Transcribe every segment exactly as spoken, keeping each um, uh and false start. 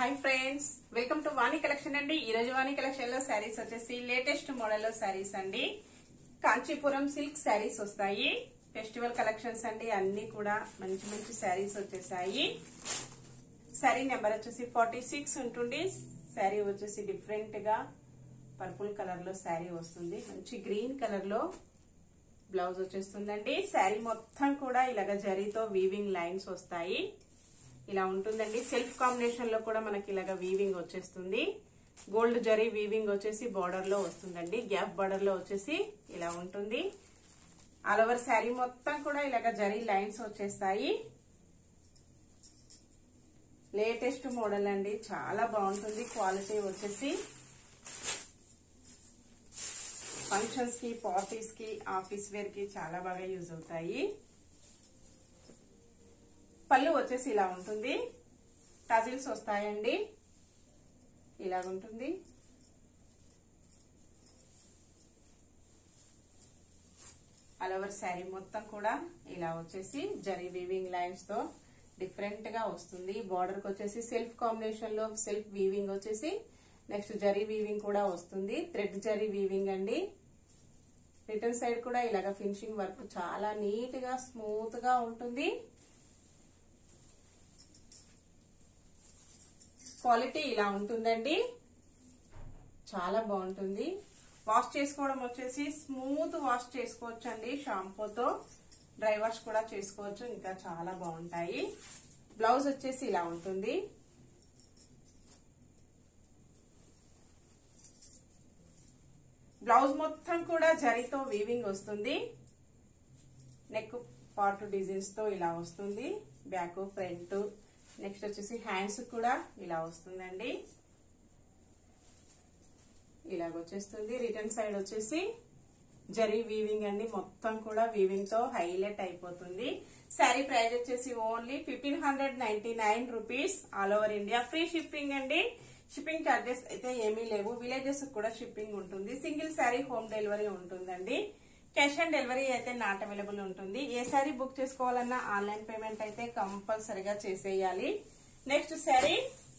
Hi friends, welcome to Vani collection అండి. ఈ రోజు వాణి కలెక్షన్ లో శారీస్ వచ్చేసి లేటెస్ట్ మోడల్ లో శారీస్ అండి. కాంచీపురం సిల్క్ శారీస్ వస్తాయి. ఫెస్టివల్ కలెక్షన్స్ అండి. అన్ని కూడా మంచి మంచి శారీస్ వచ్చేసాయి. శారీ నెంబర్ వచ్చేసి ఫార్టీ సిక్స్ ఉంటుంది. శారీ వచ్చేసి డిఫరెంట్ గా పర్పుల్ కలర్ లో శారీ వస్తుంది. మంచి గ్రీన్ కలర్ లో బ్లౌజ్ వచ్చేస్తుందండి. శారీ మొత్తం కూడా ఇలాగ జరీతో వీవింగ్ లైన్స్ వస్తాయి. ఇలా ఉంటుందండి. సెల్ఫ్ కాంబినేషన్ లో కూడా మనకి ఇలాగ వీవింగ్ వచ్చేస్తుంది. గోల్డ్ జరీ వీవింగ్ వచ్చేసి బార్డర్ లో వస్తుందండి. గ్యాప్ బార్డర్ లో వచ్చేసి ఇలా ఉంటుంది. ఆల్ ఓవర్ శారీ మొత్తం కూడా ఇలాగ జరీ లైన్స్ వచ్చేస్తాయి. లేటెస్ట్ మోడల్ అండి. చాలా బాగుంటుంది. క్వాలిటీ వచ్చేసి ఫంక్షన్స్ కి, పార్టీస్ కి, ఆఫీస్ వేర్ కి చాలా బాగా యూజ్ అవుతాయి. పళ్ళు వచ్చేసి ఇలా ఉంటుంది. టజిల్స్ వస్తాయండి. ఇలాగుంటుంది. ఆల్ ఓవర్ శారీ మొత్తం కూడా ఇలా వచ్చేసి జరీ వీవింగ్ లైన్స్ తో డిఫరెంట్ గా వస్తుంది. బార్డర్ కి వచ్చేసి సెల్ఫ్ కాంబినేషన్ లో సెల్ఫ్ వీవింగ్ వచ్చేసి నెక్స్ట్ జరీ వీవింగ్ కూడా వస్తుంది. థ్రెడ్ జరీ వీవింగ్ అండి. రిటర్న్ సైడ్ కూడా ఇలాగ ఫినిషింగ్ వర్క్ చాలా నీట్ గా స్మూత్ గా ఉంటుంది. క్వాలిటీ ఇలా ఉంటుందండి. చాలా బాగుంటుంది. వాష్ చేసుకోవడం వచ్చేసి స్మూత్ వాష్ చేసుకోవచ్చు అండి. షాంపూతో డ్రై వాష్ కూడా చేసుకోవచ్చు. ఇంకా చాలా బాగుంటాయి. బ్లౌజ్ వచ్చేసి ఇలా ఉంటుంది. బ్లౌజ్ మొత్తం కూడా జరీతో వీవింగ్ వస్తుంది. నెక్ పార్ట్ డిజైన్స్ తో ఇలా వస్తుంది. బ్యాక్, ఫ్రంట్, నెక్స్ట్ వచ్చేసి హ్యాండ్స్ కూడా ఇలా వస్తుందండి. ఇలాగ వచ్చేస్తుంది. రిటర్న్ సైడ్ వచ్చేసి జరీ వీవింగ్ అండి. మొత్తం కూడా వీవింగ్ తో హైలైట్ అయిపోతుంది. శారీ ప్రైస్ వచ్చేసి only fifteen hundred ninety nine rupees. All over India free shipping అండి. షిప్పింగ్ చార్జెస్ అయితే ఏమీ లేవు. విలేజెస్ కూడా షిప్పింగ్ ఉంటుంది. సింగిల్ శారీ హోమ్ డెలివరీ ఉంటుందండి. క్యాష్ ఆన్ డెలివరీ అయితే నాట్ అవైలబుల్ ఉంటుంది. ఏ శారీ బుక్ చేసుకోవాలన్నా ఆన్లైన్ పేమెంట్ అయితే కంపల్సరిగా చేసేయాలి. Next sari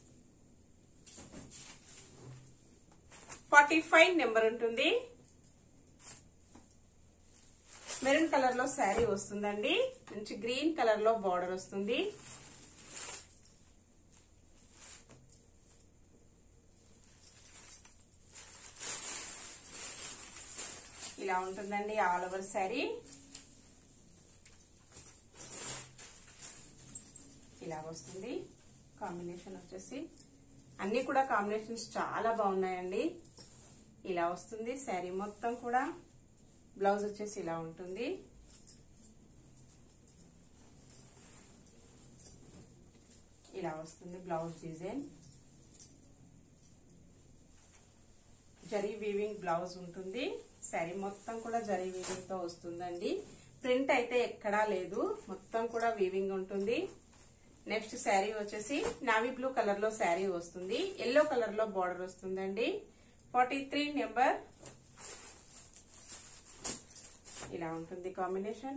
forty five number ఉంటుంది. మెరూన్ కలర్ లో శారీ వస్తుందండి. మంచి గ్రీన్ కలర్ లో బార్డర్ వస్తుంది. ఇలా ఉంటుందండి ఆల్ ఓవర్ శారీ. ఇలా వస్తుంది. కాంబినేషన్ వచ్చేసి అన్ని కూడా కాంబినేషన్స్ చాలా బాగున్నాయండి. ఇలా వస్తుంది శారీ మొత్తం కూడా. బ్లౌజ్ వచ్చేసి ఇలా ఉంటుంది. ఇలా వస్తుంది blouse design. Zari weaving blouse ఉంటుంది. శారీ మొత్తం కూడా జరీ వీవింగ్ తో వస్తుందండి. ప్రింట్ అయితే ఎక్కడా లేదు. మొత్తం కూడా వీవింగ్ ఉంటుంది. నెక్స్ట్ శారీ వచ్చేసి నావీ బ్లూ కలర్ లో శారీ వస్తుంది. ఎల్లో కలర్ లో బార్డర్ వస్తుందండి. Forty three number. ఇలా ఉంటుంది కాంబినేషన్.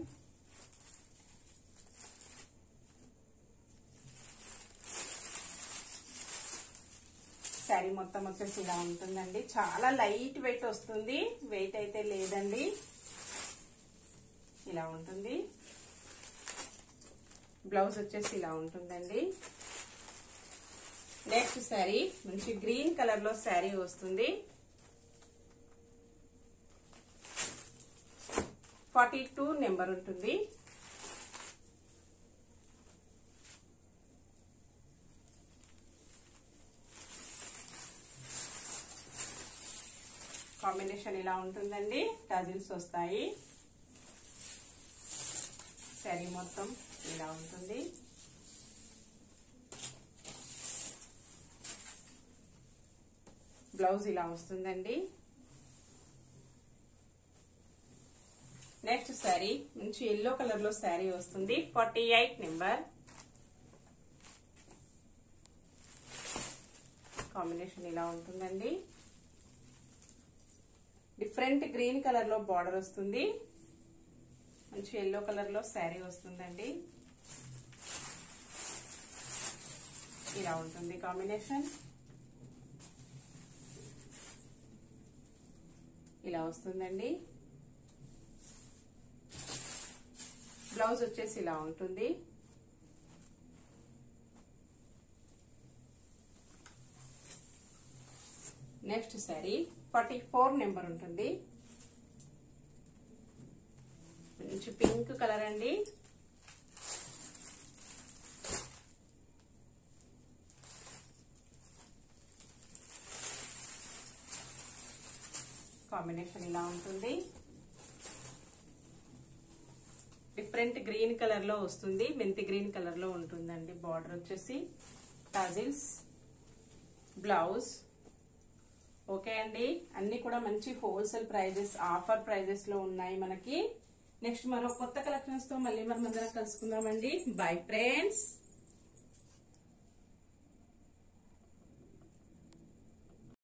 శారీ మొత్తం వచ్చేసి ఇలా ఉంటుందండి. చాలా లైట్ వెయిట్ వస్తుంది. వెయిట్ అయితే లేదండి. ఇలా ఉంటుంది. బ్లౌజ్ వచ్చేసి ఇలా ఉంటుందండి. నెక్స్ట్ శారీ మంచి గ్రీన్ కలర్ లో శారీ వస్తుంది. ఫార్టీ టూ నెంబర్ ఉంటుంది. కాంబినేషన్ ఇలా ఉంటుందండి. టజిల్స్ వస్తాయి. శారీ మొత్తం ఇలా ఉంటుంది. బ్లౌజ్ ఇలా వస్తుందండి. నెక్స్ట్ శారీ మంచి ఎల్లో కలర్ లో శారీ వస్తుంది. Forty eight number. కాంబినేషన్ ఇలా ఉంటుందండి. డిఫరెంట్ గ్రీన్ కలర్ లో బార్డర్ వస్తుంది. మంచి ఎల్లో కలర్ లో శారీ వస్తుందండి. ఇలా ఉంటుంది కాంబినేషన్. ఇలా వస్తుందండి. బ్లౌజ్ వచ్చేసి ఇలా ఉంటుంది. Next sari forty four number ఉంటుంది. మంచి పింక్ కలర్ అండి. కాంబినేషన్ ఇలా ఉంటుంది. డిఫరెంట్ గ్రీన్ కలర్ లో వస్తుంది, మెంతి గ్రీన్ కలర్ లో ఉంటుందండి. బార్డర్ వచ్చేసి టాజిల్స్, బ్లౌజ్. ఓకే అండి, అన్ని కూడా మంచి హోల్సేల్ ప్రైజెస్, ఆఫర్ ప్రైజెస్ లో ఉన్నాయి మనకి. నెక్స్ట్ మరో కొత్త కలెక్షన్స్ తో మళ్ళీ మనం అందరం కలుసుకుందామండి. Bye friends.